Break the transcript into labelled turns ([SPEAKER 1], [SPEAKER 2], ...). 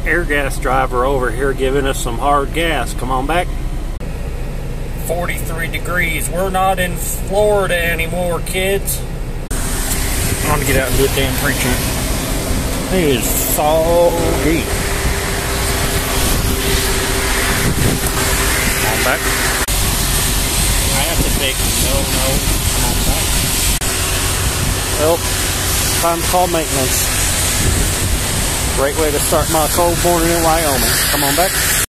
[SPEAKER 1] air gas driver over here giving us some hard gas. Come on back. 43 degrees. We're not in Florida anymore, kids. I'm gonna get out and do a damn preaching. It is foggy. Come on back. I have to take no. Come on back. Well, time to call maintenance. Great way to start my cold morning in Wyoming. Come on back.